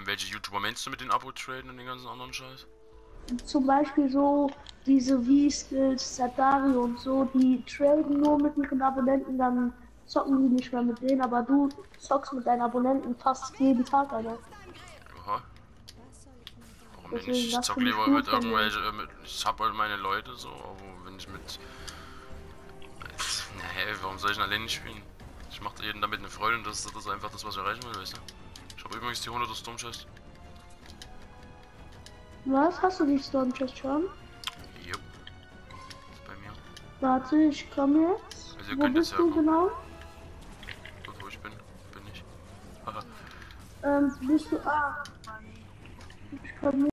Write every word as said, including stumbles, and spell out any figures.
Und welche YouTuber meinst du mit den Abo-Traden und den ganzen anderen Scheiß? Zum Beispiel so diese V-Skills, Satari und so, die traden nur mit ihren Abonnenten, dann zocken die nicht mehr mit denen, aber du zockst mit deinen Abonnenten fast jeden Tag, Alter. Oha. Warum denn nicht? Deswegen, Ich das zock finde ich lieber gut mit von denen. irgendwelche, äh, mit, ich hab halt meine Leute so, aber wenn ich mit... Nee, warum soll ich denn alleine nicht spielen? Ich mach jeden damit eine Freude und das ist das einfach das, was ich erreichen will, weißt du? Ich hab übrigens die hunderter Stormchest. Was? Hast du die Stormchest schon? Jupp. Ist bei mir. Warte, ich komme jetzt. Also ihr Wo könnt jetzt bist du herkommen. genau? Dort wo ich bin, bin ich. Haha. Ähm, bist du. Ah, ich komme